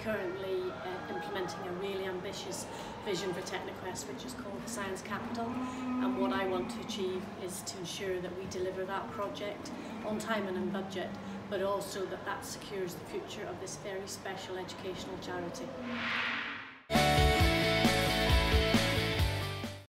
currently implementing a really ambitious vision for Techniquest, which is called the Science Capital, and what I want to achieve is to ensure that we deliver that project on time and in budget, but also that secures the future of this very special educational charity.